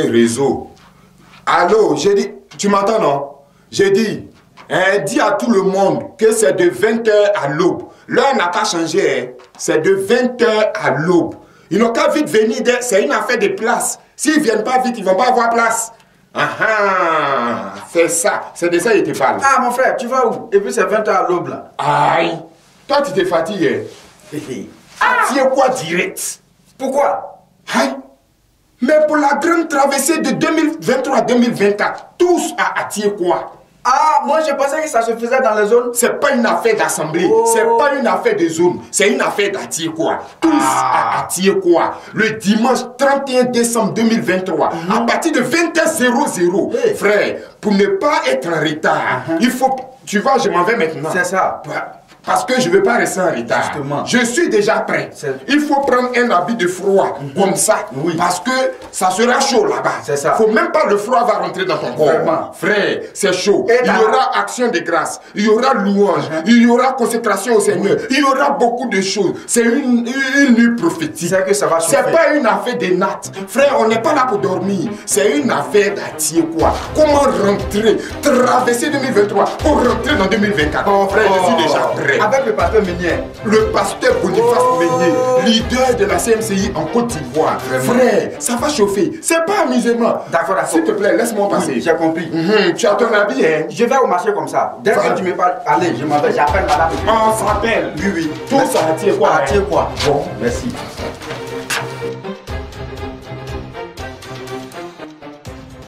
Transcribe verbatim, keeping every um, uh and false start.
réseau. Allô, j'ai dit, tu m'entends non? J'ai dit, hein, dis à tout le monde que c'est de vingt heures à l'aube. L'heure n'a pas changé, hein. C'est de vingt heures à l'aube. Ils n'ont qu'à vite venir, c'est une affaire de place. S'ils ne viennent pas vite, ils ne vont pas avoir place. Ah ah, c'est ça, c'est de ça qu'il te parle. Ah mon frère, tu vas où? Et puis c'est vingt heures à l'aube là. Aïe, toi tu t'es fatigué. Ah, tiens quoi direct? Pourquoi? Aïe, mais pour la grande traversée de deux mille vingt-trois à deux mille vingt-quatre, tous à attirer quoi? Ah, moi je pensais que ça se faisait dans les zones. C'est pas une affaire d'assemblée, oh. C'est pas une affaire de zone, c'est une affaire d'attirer quoi? Tous ah. à attirer quoi? Le dimanche trente et un décembre deux mille vingt-trois, mm-hmm. à partir de vingt heures zéro, hey. Frère, pour ne pas être en retard, mm-hmm. il faut. Tu vois, je m'en vais maintenant. C'est ça. Parce que je ne veux pas rester en retard. Justement. Je suis déjà prêt. Il faut prendre un habit de froid, mm-hmm. comme ça. Oui. Parce que ça sera chaud là-bas. C'est ça. Faut même pas le froid va rentrer dans ton corps. Vraiment. Frère, c'est chaud. Et il y aura action de grâce. Il y aura louange. Mm-hmm. Il y aura consécration au Seigneur. Oui. Il y aura beaucoup de choses. C'est une, une nuit prophétique. C'est que ça va chauffer. C'est pas une affaire de nattes. Frère, on n'est pas là pour dormir. C'est une affaire d'attirer quoi? Comment rentrer, traverser deux mille vingt-trois pour rentrer dans deux mille vingt-quatre? Oh, frère, oh. je suis déjà prêt. Avec le pasteur Meunier. Le pasteur Boniface oh. Meunier, leader de la C M C I en Côte d'Ivoire. Frère, ça va chauffer. C'est pas amusement. D'accord, d'accord. S'il te plaît, laisse-moi passer. Oui, j'ai compris. Mm-hmm. Tu as ton habit, hein? Je vais au marché comme ça. Dès que tu me parles, allez, je m'en vais, j'appelle madame. On s'appelle. Oui, oui. Tout ça attire quoi? Attire quoi? Bon, merci.